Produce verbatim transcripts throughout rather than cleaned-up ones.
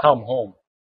come home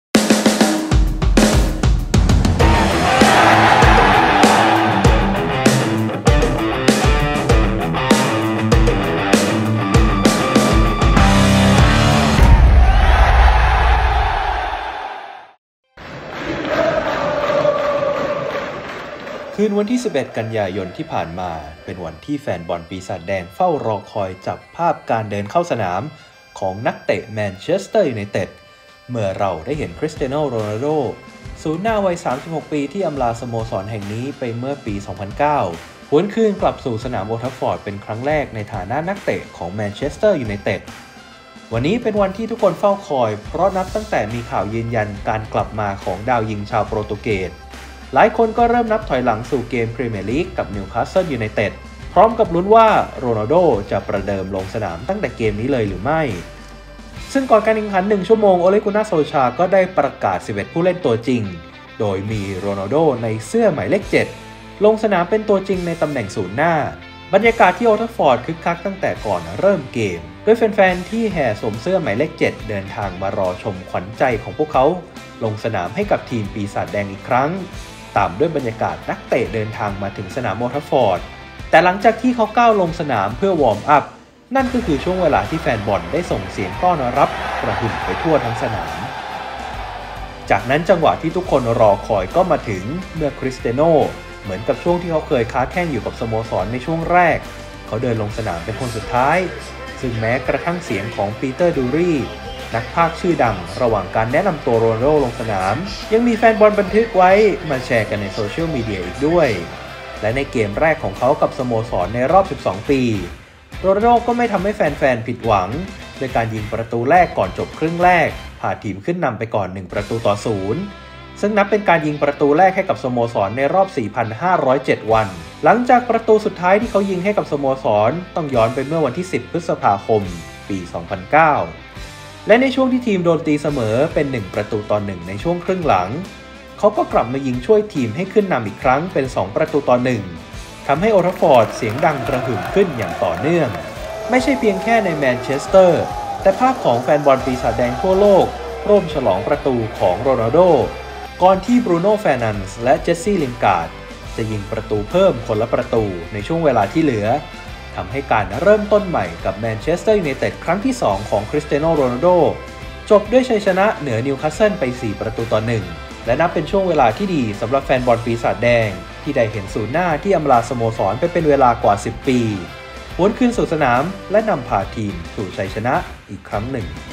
คืนวันที่สิบเอ็ดกันยายนที่ผ่านมาเป็นวันที่แฟนบอลปีศาจแดงเฝ้ารอคอยจับภาพการเดินเข้าสนามของนักเตะแมนเชสเตอร์ยูไนเต็ดเมื่อเราได้เห็นคริสเตียโนโรนัลโดศูนย์หน้าวัยสามสิบหกปีที่อำลาสโมสรแห่งนี้ไปเมื่อปี สองพันเก้า หวนคืนกลับสู่สนามโอลด์แทราฟฟอร์ดเป็นครั้งแรกในฐานะนักเตะของแมนเชสเตอร์ยูไนเต็ดวันนี้เป็นวันที่ทุกคนเฝ้าคอยเพราะนับตั้งแต่มีข่าวยืนยันการกลับมาของดาวยิงชาวโปรตุเกสหลายคนก็เริ่มนับถอยหลังสู่เกมพรีเมียร์ลีกกับนิวคาสเซิลยูไนเต็ดพร้อมกับลุ้นว่าโรนัลโดจะประเดิมลงสนามตั้งแต่เกมนี้เลยหรือไม่ซึ่งก่อนการแข่งขันหนึ่งชั่วโมงโอเลกุน่าโซลชาร์ก็ได้ประกาศสิบเอ็ดผู้เล่นตัวจริงโดยมีโรนัลโดในเสื้อหมายเลขเจ็ดลงสนามเป็นตัวจริงในตำแหน่งศูนย์หน้าบรรยากาศที่โอลด์แทราฟฟอร์ดคึกคักตั้งแต่ก่อนเริ่มเกมด้วยแฟนๆที่แห่สวมเสื้อหมายเลขเจ็ดเดินทางมารอชมขวัญใจของพวกเขาลงสนามให้กับทีมปีศาจแดงอีกครั้งตามด้วยบรรยากาศนักเตะเดินทางมาถึงสนามโอลด์แทราฟฟอร์ดแต่หลังจากที่เขาก้าวลงสนามเพื่อวอร์มอัพนั่นก็คือช่วงเวลาที่แฟนบอลได้ส่งเสียงต้อนรับกระหึ่มไปทั่วทั้งสนามจากนั้นจังหวะที่ทุกคนรอคอยก็มาถึงเมื่อคริสเตียโนเหมือนกับช่วงที่เขาเคยค้าแข้งอยู่กับสโมสรในช่วงแรกเขาเดินลงสนามเป็นคนสุดท้ายซึ่งแม้กระทั่งเสียงของปีเตอร์ดูรี่นักพากย์ชื่อดังระหว่างการแนะนำตัวโรนัลโดลงสนามยังมีแฟนบอลบันทึกไว้มาแชร์กันในโซเชียลมีเดียอีกด้วยและในเกมแรกของเขากับสโมสรในรอบสิบสองปีโรนัลโดก็ไม่ทำให้แฟนๆผิดหวังโดยการยิงประตูแรกก่อนจบครึ่งแรกพาทีมขึ้นนำไปก่อนหนึ่งประตูต่อศูนย์ซึ่งนับเป็นการยิงประตูแรกให้กับสโมสรในรอบ สี่พันห้าร้อยเจ็ด วันหลังจากประตูสุดท้ายที่เขายิงให้กับสโมสรต้องย้อนไปเมื่อวันที่สิบพฤษภาคมปีสองพันเก้าและในช่วงที่ทีมโดนตีเสมอเป็นหนึ่งประตูต่อหนึ่งในช่วงครึ่งหลังเขาก็กลับมายิงช่วยทีมให้ขึ้นนำอีกครั้งเป็นสองประตูต่อหนึ่งทำให้โอลด์แทราฟฟอร์ดเสียงดังกระหึ่มขึ้นอย่างต่อเนื่องไม่ใช่เพียงแค่ในแมนเชสเตอร์แต่ภาพของแฟนบอลปีศาจแดงทั่วโลกร่วมฉลองประตูของโรนัลโดก่อนที่บรูโน่ เฟร์นันด์และเจสซี่ ลินการ์ดจะยิงประตูเพิ่มคนละประตูในช่วงเวลาที่เหลือทำให้การเริ่มต้นใหม่กับแมนเชสเตอร์ยูไนเต็ดครั้งที่สองของคริสเตียโนโรนัลโดจบด้วยชัยชนะเหนือนิวคาสเซิลไปสี่ประตูต่อหนึ่งและนับเป็นช่วงเวลาที่ดีสำหรับแฟนบอลปีศาจแดงที่ได้เห็นศูนย์หน้าที่อำลาสโมสรไปเป็นเวลากว่าสิบปีหวนคืนสู่สนามและนำพาทีมสู่ชัยชนะอีกครั้งหนึ่ง